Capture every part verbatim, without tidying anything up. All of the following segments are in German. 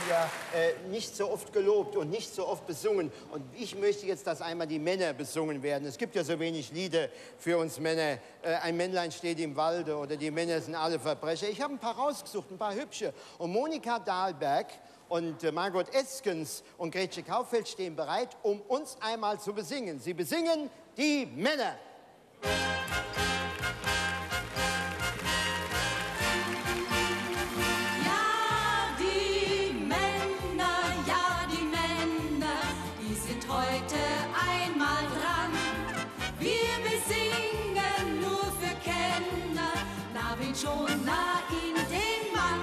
ja äh, nicht so oft gelobt und nicht so oft besungen. Und ich möchte jetzt, dass einmal die Männer besungen werden. Es gibt ja so wenig Lieder für uns Männer. Äh, ein Männlein steht im Walde oder die Männer sind alle Verbrecher. Ich habe ein paar rausgesucht, ein paar hübsche. Und Monika Dahlberg und äh, Margot Eskens und Gretchen Kaufeld stehen bereit, um uns einmal zu besingen. Sie besingen die Männer. Schon nah in den Mann.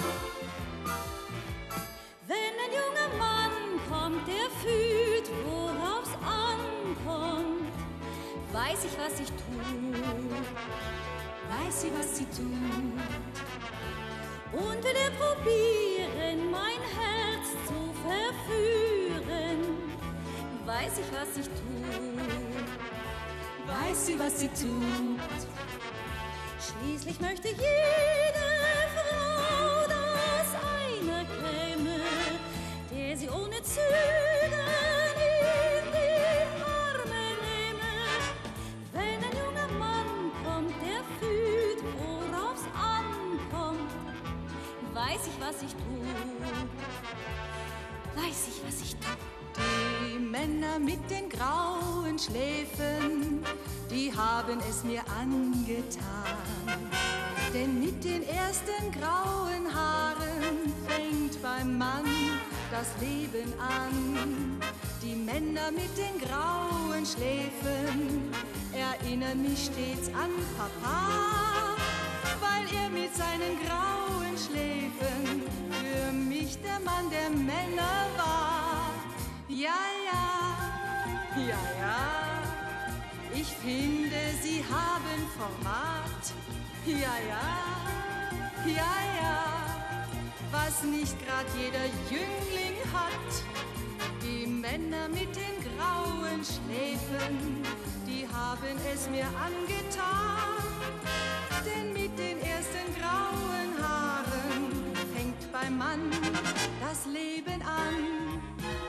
Wenn ein junger Mann kommt, der fühlt, worauf's ankommt, weiß ich, was ich tu, weiß sie, was sie tut. Und will er probieren, mein Herz zu verführen, weiß ich, was ich tu, weiß sie, was sie tut. Schließlich möchte jede Frau, dass einer käme, der sie ohne Zögern in die Arme nehme. Wenn ein junger Mann kommt, der fühlt, worauf's ankommt, weiß ich, was ich tu, weiß ich, was ich tu. Die Männer mit den grauen Schläfen, die haben es mir angetan. Denn mit den ersten grauen Haaren fängt beim Mann das Leben an. Die Männer mit den grauen Schläfen erinnern mich stets an Papa, weil er mit seinen grauen Schläfen für mich der Mann der Männer war. Ja, ja, ja, ja. Ich finde, sie haben Format, ja, ja, ja, ja, was nicht grad jeder Jüngling hat. Die Männer mit den grauen Schläfen, die haben es mir angetan, denn mit den ersten grauen Haaren fängt beim Mann das Leben an.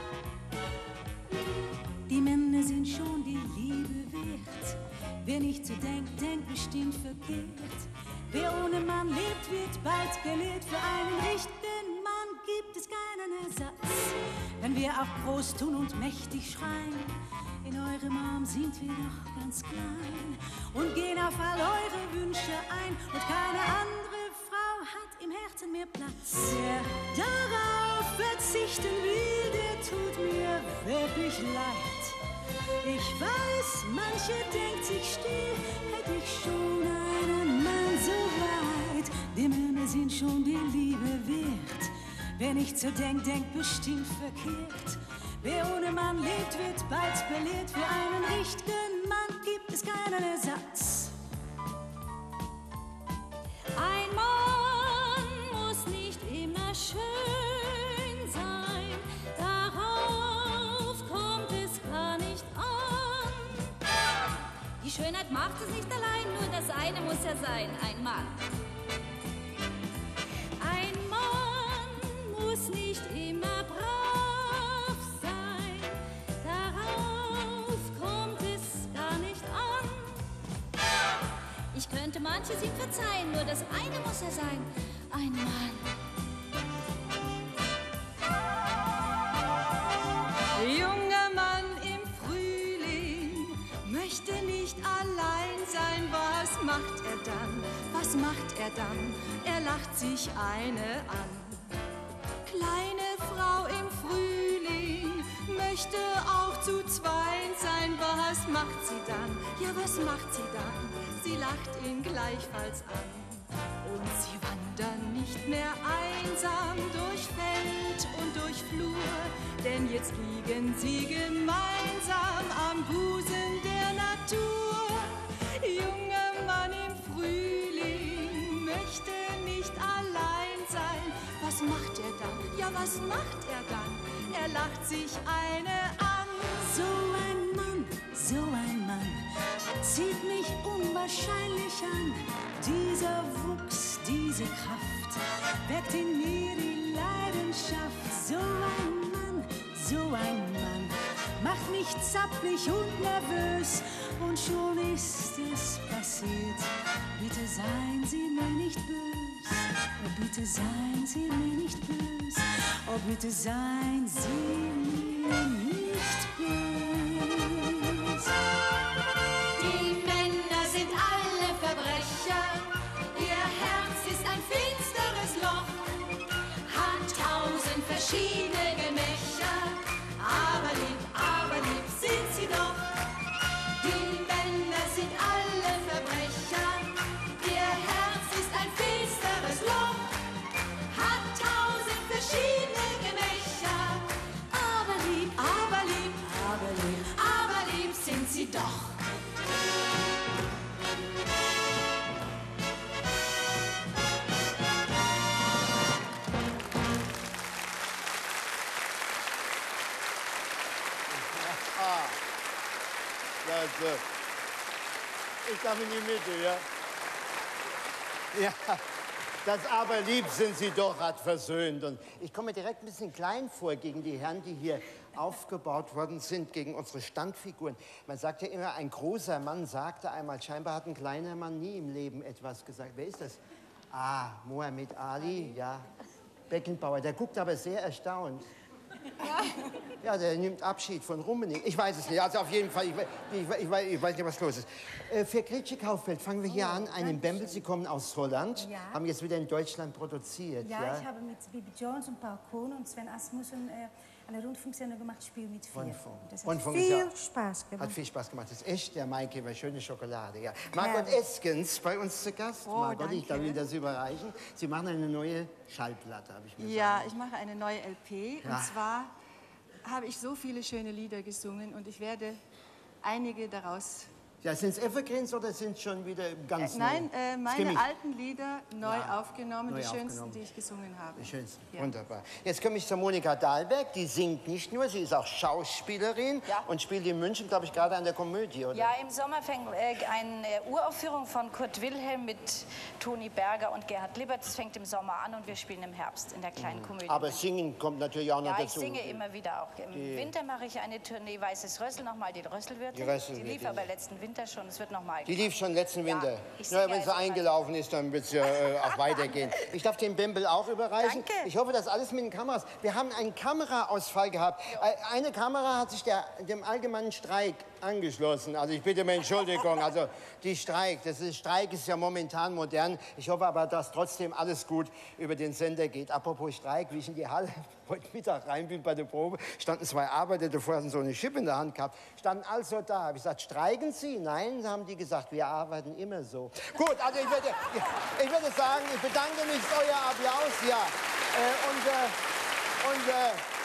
Die Männer sind schon die Liebe wert. Wer nicht so denkt, denkt bestimmt verkehrt. Wer ohne Mann lebt, wird bald gelehrt. Für einen richtigen Mann gibt es keinen Ersatz. Wenn wir auch groß tun und mächtig schreien, in eurem Arm sind wir doch ganz klein und gehen auf all eure Wünsche ein. Und keine andere Frau hat im Herzen mehr Platz. Wer darauf verzichten will, der tut mir wirklich leid. Ich weiß, manche denkt sich still, hätte ich schon einen Mann so weit. Die Männer sind schon die Liebe wert. Wer nicht so denkt, denkt bestimmt verkehrt. Wer ohne Mann lebt, wird bald belehrt. Für einen richtigen Mann gibt es keinen Ersatz. Ein Mann muss nicht immer schön sein. Darauf kommt es gar nicht an. Die Schönheit macht es nicht allein, nur das eine muss er sein, ein Mann. Ein Mann muss nicht immer brav sein. Darauf kommt es gar nicht an. Ich könnte manches ihm verzeihen, nur das eine muss er sein, ein Mann. Junger Mann im Frühling möchte nicht allein sein. Was macht er dann? Was macht er dann? Er lacht sich eine an. Kleine Frau im Frühling möchte auch zu zweit sein. Was macht sie dann? Ja, was macht sie dann? Sie lacht ihn gleichfalls an. Und sie wandern nicht mehr einsam durch Feld und durch Flur, denn jetzt liegen sie gemeinsam am Busen der Natur. Junger Mann im Frühling möchte nicht allein sein. Was macht er dann? Ja, was macht er dann? Er lacht sich eine an. So ein Mann, so ein Mann zieht mich unwahrscheinlich an. Dieser Wuchs, diese Kraft weckt in mir die Leidenschaft. So leicht zapfig und nervös und schon ist es passiert. Bitte seien Sie mir nicht bös, oh bitte seien Sie mir nicht bös, oh bitte seien Sie mir nicht bös. Die Männer sind alle Verbrecher, ihr Herz ist ein finsteres Loch, hat tausend verschiedene Gemächer, aber lieb, aber lieb sind sie doch. Die Männer sind alle Verbrecher, ihr Herz ist ein finsteres Loch, hat tausend verschiedene Gemächer, aber lieb, aber lieb, aber lieb, aber lieb sind sie doch. Also, ich darf in die Mitte, ja? Ja, das aber lieb sind sie doch hat versöhnt. Und ich komme mir direkt ein bisschen klein vor gegen die Herren, die hier aufgebaut worden sind, gegen unsere Standfiguren. Man sagt ja immer, ein großer Mann sagte einmal, scheinbar hat ein kleiner Mann nie im Leben etwas gesagt. Wer ist das? Ah, Muhammad Ali, ja. Beckenbauer, der guckt aber sehr erstaunt. Ja. Ja, der nimmt Abschied von Rummenigge. Ich weiß es nicht. Also auf jeden Fall, ich, ich, ich, ich, weiß, ich weiß nicht, was los ist. Äh, für Gretchen Kauffeld fangen wir hier oh, an. Einen Bembel, Sie kommen aus Holland, ja. Haben jetzt wieder in Deutschland produziert. Ja, ja? Ich habe mit Bibi Jones und Paul Kohn und Sven Asmussen äh, eine Rundfunksendung gemacht, Spiel mit vier. Rundfunk. Das hat Rundfunk viel ja, Spaß gemacht. Hat viel Spaß gemacht. Das ist echt der Maikäfer, schöne Schokolade. Ja. Margot ja. Eskens bei uns zu Gast. Oh, Margot, danke. ich darf Ihnen das überreichen. Sie machen eine neue Schallplatte, habe ich mir Ja, sagen. ich mache eine neue L P. Ja. Und zwar habe ich so viele schöne Lieder gesungen und ich werde einige daraus... Ja, sind es Evergreens oder sind es schon wieder ganz äh, Nein, neu? äh, meine alten Lieder neu ja, aufgenommen, neu die schönsten, aufgenommen. die ich gesungen habe. Die schönsten, ja. Wunderbar. Jetzt komme ich zur Monika Dahlberg, die singt nicht nur, sie ist auch Schauspielerin ja. und spielt in München, glaube ich, gerade an der Komödie, oder? Ja, im Sommer fängt äh, eine Uraufführung von Kurt Wilhelm mit Toni Berger und Gerhard Lippert. Das fängt im Sommer an und wir spielen im Herbst in der kleinen mhm. Komödie. Aber singen kommt natürlich auch noch ja, dazu. Ja, ich singe immer wieder auch. Im die Winter mache ich eine Tournee Weißes Rössel, nochmal die Rösselwirte. Die, Rösselwirte, die lief aber letzten Winter schon, es wird nochmal. Die lief schon letzten Winter. Ja, ja, wenn sie eingelaufen ist, dann wird es ja äh, auch weitergehen. Ich darf den Bembel auch überreichen. Danke. Ich hoffe, dass alles mit den Kameras. Wir haben einen Kameraausfall gehabt. Ja. Eine Kamera hat sich der, dem allgemeinen Streik angeschlossen. Also ich bitte um Entschuldigung. Also die Streik, das ist, Streik ist ja momentan modern. Ich hoffe aber, dass trotzdem alles gut über den Sender geht. Apropos Streik, wie ich in die Halle heute Mittag rein bin bei der Probe, standen zwei Arbeiter davor, hatten so eine Schippe in der Hand gehabt, standen also da. Habe ich gesagt, streiken Sie? Nein, haben die gesagt, wir arbeiten immer so. Gut, also ich würde, ich würde sagen, ich bedanke mich für euer Applaus. Ja. Äh, und, äh, und äh,